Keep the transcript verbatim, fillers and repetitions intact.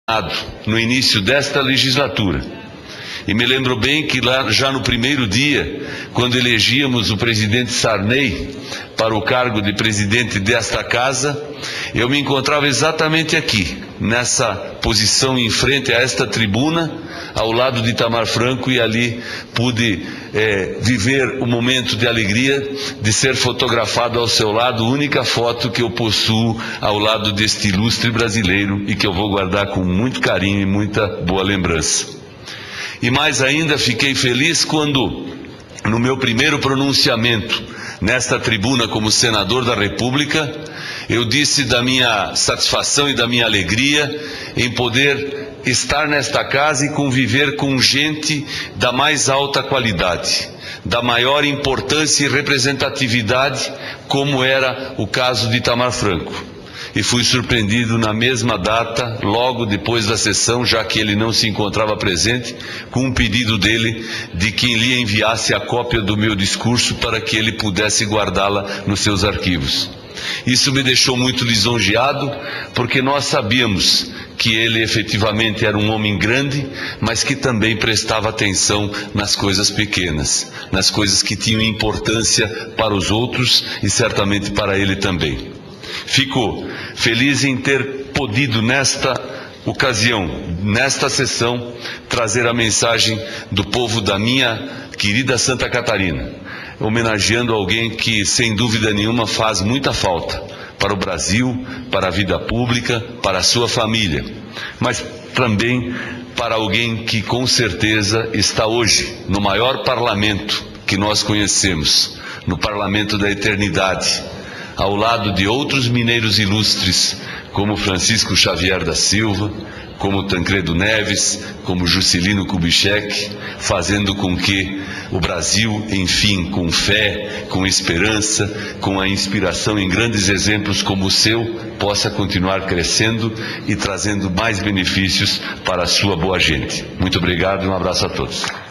no início desta legislatura. E me lembro bem que lá, já no primeiro dia, quando elegíamos o presidente Sarney para o cargo de presidente desta casa, eu me encontrava exatamente aqui, nessa posição em frente a esta tribuna, ao lado de Itamar Franco, e ali pude é, viver o momento de alegria de ser fotografado ao seu lado, única foto que eu possuo ao lado deste ilustre brasileiro e que eu vou guardar com muito carinho e muita boa lembrança. E mais ainda, fiquei feliz quando, no meu primeiro pronunciamento nesta tribuna como senador da República, eu disse da minha satisfação e da minha alegria em poder estar nesta casa e conviver com gente da mais alta qualidade, da maior importância e representatividade, como era o caso de Itamar Franco. E fui surpreendido na mesma data, logo depois da sessão, já que ele não se encontrava presente, com um pedido dele de que lhe enviasse a cópia do meu discurso para que ele pudesse guardá-la nos seus arquivos. Isso me deixou muito lisonjeado, porque nós sabíamos que ele efetivamente era um homem grande, mas que também prestava atenção nas coisas pequenas, nas coisas que tinham importância para os outros e certamente para ele também. Fico feliz em ter podido nesta ocasião, nesta sessão, trazer a mensagem do povo da minha querida Santa Catarina, homenageando alguém que, sem dúvida nenhuma, faz muita falta para o Brasil, para a vida pública, para a sua família, mas também para alguém que com certeza está hoje no maior parlamento que nós conhecemos, no Parlamento da Eternidade, ao lado de outros mineiros ilustres, como Francisco Xavier da Silva, como Tancredo Neves, como Juscelino Kubitschek, fazendo com que o Brasil, enfim, com fé, com esperança, com a inspiração em grandes exemplos como o seu, possa continuar crescendo e trazendo mais benefícios para a sua boa gente. Muito obrigado e um abraço a todos.